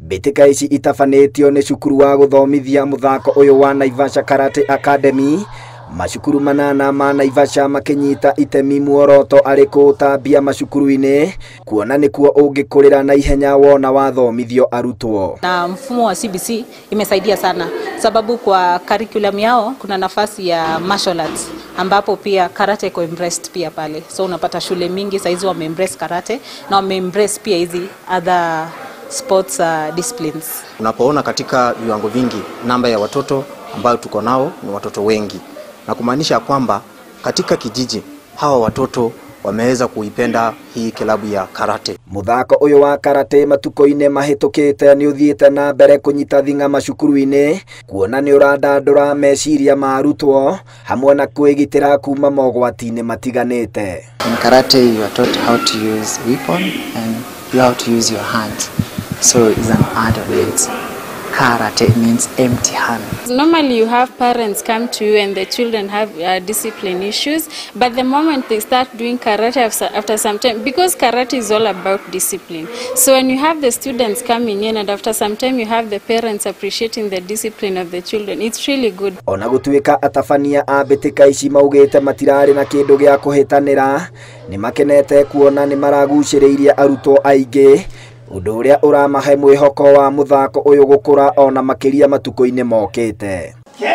Mbĩtĩka ici itabanĩtio nĩ cukuru wa gũthomithia mũthako ũyũ wa Naivasha Karate Academy. Macukuru manana ma Naivasha makinyita itemi muoroto arĩ gũtambia macukuru-inĩ, kuona nĩkuo ũngĩkũrĩra na ihenya wona wathomithio arutwo. Na mfumo wa CBC imesaidia sana sababu kwa curriculum yao kuna nafasi ya martial arts ambapo pia karate iko embraced pia pale. So unapata shule mingi saizi wame embrace karate na wame embrace pia hizi other sports disciplines. Unapoona katika viwango vingi namba ya watoto ambao tuko nao ni watoto wengi, na kumaanisha kwamba katika kijiji hawa watoto wameweza kuipenda hii kilabu ya karate. Muthako ũyũ wa karate matuko-inĩ mahĩtũkĩte nĩ ũthiĩte na mbere kũnyita thing'a macukuru-inĩ, kuona nĩ ũrandandũra meciria ma arutwo hamwe na kwĩgitĩra kuma mogwati-inĩ matiganĩte. In karate you are taught how to use weapon and you how to use your hands. So it's an art of it. Karate means empty hands. Normally you have parents come to you and the children have discipline issues, but the moment they start doing karate after some time, because karate is all about discipline, so when you have the students coming in and after some time you have the parents appreciating the discipline of the children, it's really good. Ona gũtuĩka atabania a mbĩtĩka ici maugĩte matirarĩ na kĩndũ gĩa kũhĩtanĩra, nĩ makenete kuona nĩ maragucĩrĩirie arutwo aingĩ, ũndũ ũrĩa ũramahe mwĩhoko wa mũthako ũyũ gũkũra ona makĩria matukũ-inĩ mokĩte.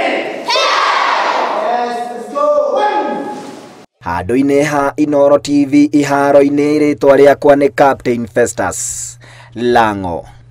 Handũ-inĩ ha Inooro TV iharo-inĩ, rĩtwa rĩakwa nĩ Captain Festus Lango.